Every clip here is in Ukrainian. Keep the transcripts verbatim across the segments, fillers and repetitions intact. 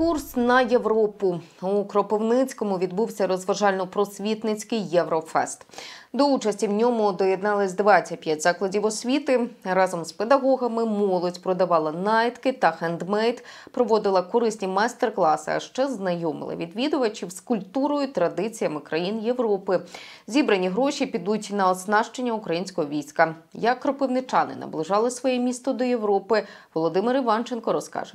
Курс на Європу. У Кропивницькому відбувся розважально-просвітницький Єврофест. До участі в ньому доєднались двадцять п'ять закладів освіти. Разом з педагогами молодь продавала найтки та хендмейд, проводила корисні майстер-класи, а ще знайомили відвідувачів з культурою, традиціями країн Європи. Зібрані гроші підуть на оснащення українського війська. Як кропивничани наближали своє місто до Європи, Володимир Іванченко розкаже.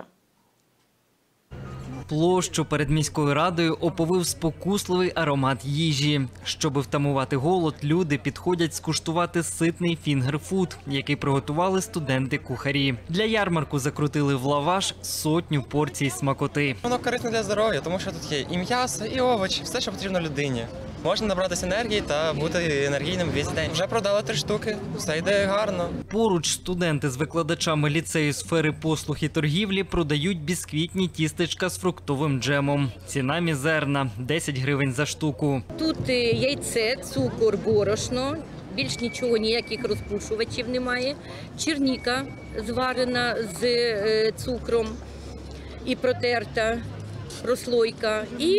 Площу перед міською радою оповив спокусливий аромат їжі. Щоби втамувати голод, люди підходять скуштувати ситний фінгерфуд, який приготували студенти-кухарі. Для ярмарку закрутили в лаваш сотню порцій смакоти. Воно корисне для здоров'я, тому що тут є і м'ясо, і овочі, все, що потрібно людині. Можна набратися енергії та бути енергійним весь день. Вже продали три штуки, все йде гарно. Поруч студенти з викладачами ліцею сфери послуг і торгівлі продають бісквітні тістечка з фруктовим джемом. Ціна мізерна – десять гривень за штуку. Тут яйце, цукор, борошно, більш нічого, ніяких розпушувачів немає. Черніка зварена з цукром і протерта, прослойка, і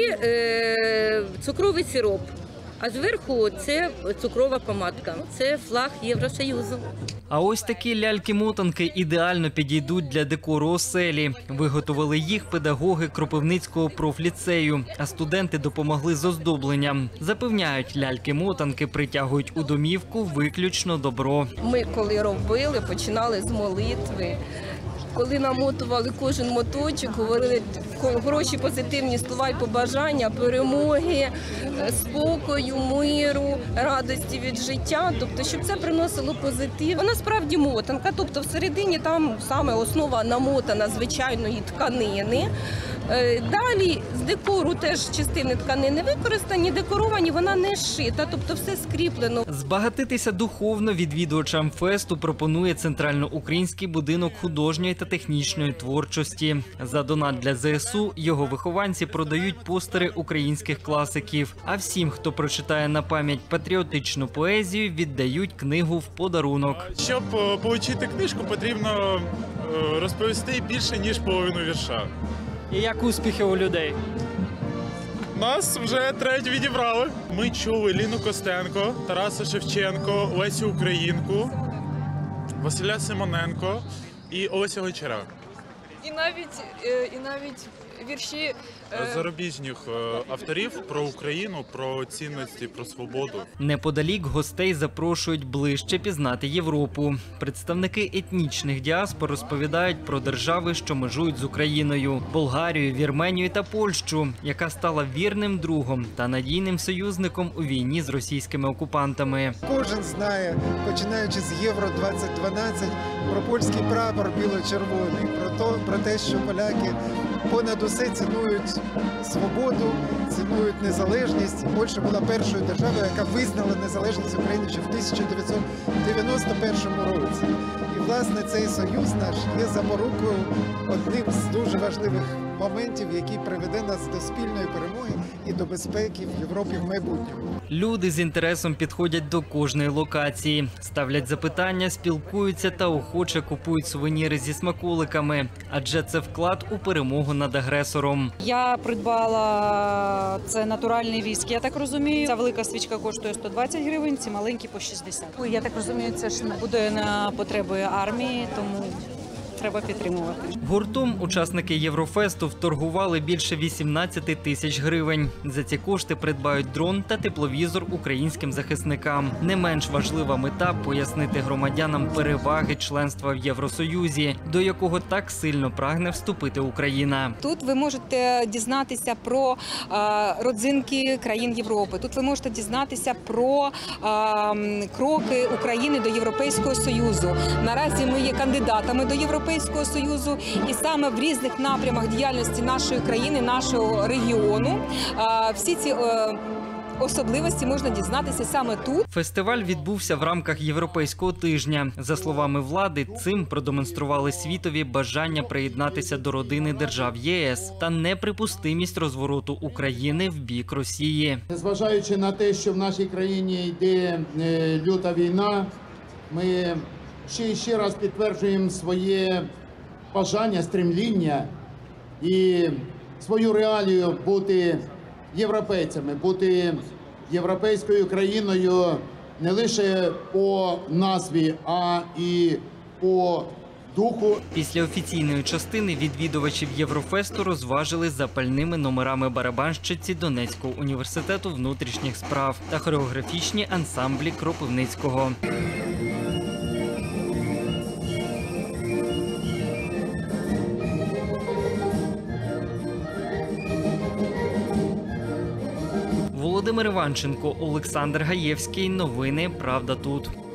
е, цукровий сироп. А зверху це цукрова помадка. Це флаг Євросоюзу. А ось такі ляльки-мотанки ідеально підійдуть для декору оселі. Виготовили їх педагоги Кропивницького профліцею, а студенти допомогли з оздобленням. Запевняють, ляльки-мотанки притягують у домівку виключно добро. Ми коли робили, починали з молитви. Коли намотували кожен моточок, говорили хороші позитивні слова і побажання, перемоги, спокою, миру, радості від життя, тобто, щоб це приносило позитив. Вона справді мотанка, тобто всередині там саме основа намотана звичайної тканини. Далі з декору теж частини тканини використані, декоровані, вона не шита, тобто все скріплено. Збагатитися духовно відвідувачам фесту пропонує Центральноукраїнський будинок художньої та технічної творчості. За донат для зе ес у його вихованці продають постери українських класиків. А всім, хто прочитає на пам'ять патріотичну поезію, віддають книгу в подарунок. Щоб отримати книжку, потрібно розповісти більше, ніж половину вірша. І як успіхи у людей? Нас вже треть відібрали. Ми чули Ліну Костенко, Тараса Шевченко, Лесю Українку, Василя Симоненко і Олеся Гончара. І навіть, і навіть вірші зарубіжних авторів про Україну, про цінності, про свободу. Неподалік гостей запрошують ближче пізнати Європу. Представники етнічних діаспор розповідають про держави, що межують з Україною – Болгарію, Вірменію та Польщу, яка стала вірним другом та надійним союзником у війні з російськими окупантами. Кожен знає, починаючи з Євро двадцять дванадцять, про польський прапор біло-червоний, про, то, про те, що поляки понад усе цінують свободу, цінують незалежність. Польща була першою державою, яка визнала незалежність України ще в тисяча дев'ятсот дев'яносто першому році. І, власне, цей союз наш є запорукою одним з дуже важливих моментів, який приведе нас до спільної перемоги і до безпеки в Європі в майбутньому. Люди з інтересом підходять до кожної локації, ставлять запитання, спілкуються та охоче купують сувеніри зі смаколиками, адже це вклад у перемогу над агресором. Я придбала, це натуральний віск, я так розумію. Ця велика свічка коштує сто двадцять гривень, ці маленькі по шістдесят. Я так розумію, це ж буде на потреби армії, тому треба підтримувати. Гуртом учасники Єврофесту вторгували більше вісімнадцяти тисяч гривень. За ці кошти придбають дрон та тепловізор українським захисникам. Не менш важлива мета – пояснити громадянам переваги членства в Євросоюзі, до якого так сильно прагне вступити Україна. Тут ви можете дізнатися про е, родзинки країн Європи. Тут ви можете дізнатися про е, кроки України до Європейського Союзу. Наразі ми є кандидатами до Європейського Європейського Союзу, і саме в різних напрямах діяльності нашої країни, нашого регіону, всі ці особливості можна дізнатися саме тут. Фестиваль відбувся в рамках Європейського тижня. За словами влади, цим продемонстрували світові бажання приєднатися до родини держав Є Ес та неприпустимість розвороту України в бік Росії. Незважаючи на те, що в нашій країні йде люта війна, ми ще і ще раз підтверджуємо своє бажання, стремління і свою реалію бути європейцями, бути європейською країною не лише по назві, а і по духу. Після офіційної частини відвідувачів Єврофесту розважили запальними номерами барабанщиці Донецького університету внутрішніх справ та хореографічні ансамблі Кропивницького. Володимир Іванченко, Олександр Гаєвський. Новини «Правда тут».